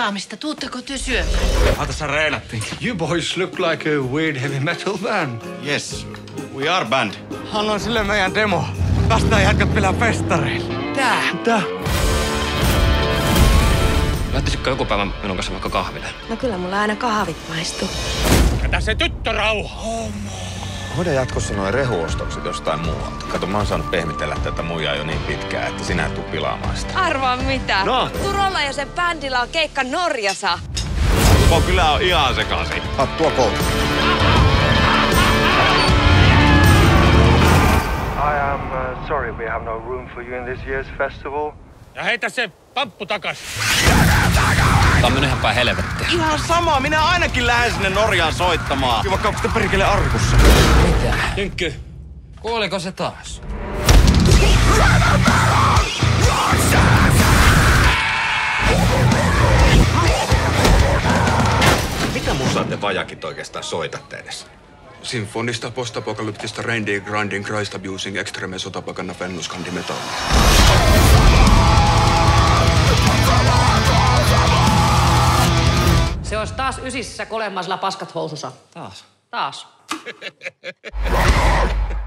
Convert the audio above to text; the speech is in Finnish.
tapaamista. Tuutteko te syömään? Tässä reenattiin. You boys look like a weird heavy metal band. Yes, we are band. Annoin sille meidän demo. Tästä jätkät pelaa festareilla. Tää. Lähtisitkö joku päivä minun kanssa vaikka kahville? No kyllä mulla aina kahvit maistuu. Jätä se tyttö rauha. Hoida jatkossa noin rehuostokset jostain muualta. Kato, mä oon saanut pehmitellä tätä muijaa jo niin pitkään, että sinä et tuu pilaamaan sitä. Arvaa mitä? No. Turolla ja sen bändillä on keikka Norjassa. Koko kylä on ihan sekaisin. Hattua kouluun. I am sorry we have no room for you in this year's festival. Ja heitä se pamppu takas. Tää on mennyt ihan päin helvettiä. Ihan sama, minä ainakin lähden sinne Norjaan soittamaan. Vaikka onko te perkele arkussa? Mitä? Tynkky, kuoliko se taas? Mitä musaa te vajakit oikeastaan soitatte edes? Sinfonista postapokalyptista Reindeer Grinding Christ Abusing Extreme Sotapakanna Fennus Metallia. Se olisi taas ysissä kolemmasella paskat housussa. Taas. Taas.